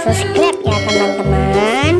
subscribe ya teman-teman.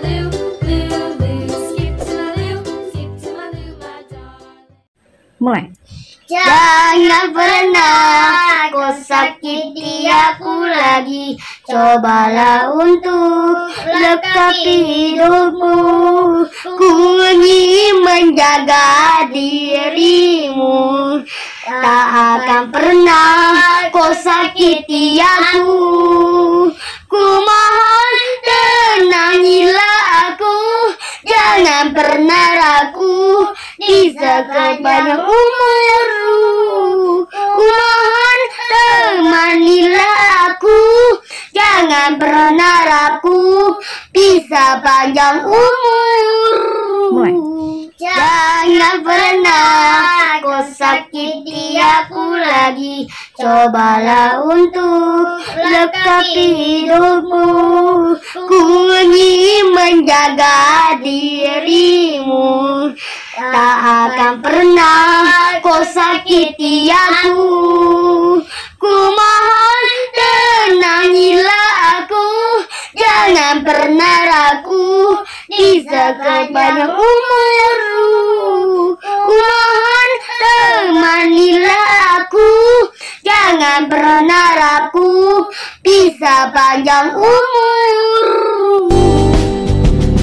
Mulai. Jangan pernah kau sakiti aku lagi. Cobalah untuk lengkapi hidupmu. Ku ingin menjaga dirimu. Tak akan pernah kau sakiti aku. Ku mohon tenangilah aku. Jangan pernah ragu di sepanjang umurmu. Ku mohon temanilah aku. Jangan pernah ragu di sepanjang umurmu. Jangan pernah kau sakiti aku lagi. Cobalah untuk lengkapi hidupmu. Ku ingin menjaga dirimu. Tak akan pernah kau sakiti aku. Ku mohon tenangilah aku. Jangan pernah ragu di sepanjang umurmu. Ku mohon temanilah aku. Jangan pernah ragu di sepanjang umurmu.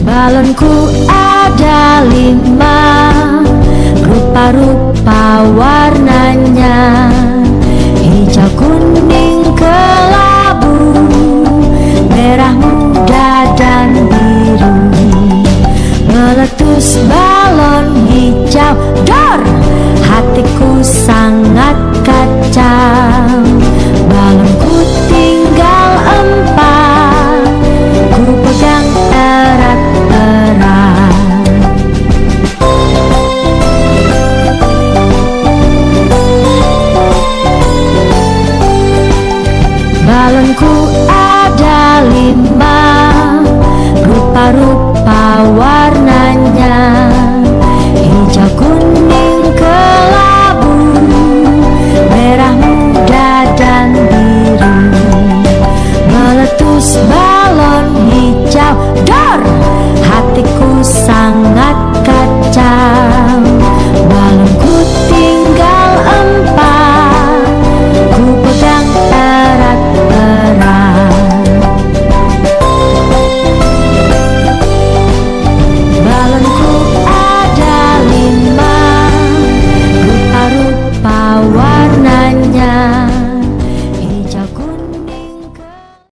Balonku ada 5, rupa-rupa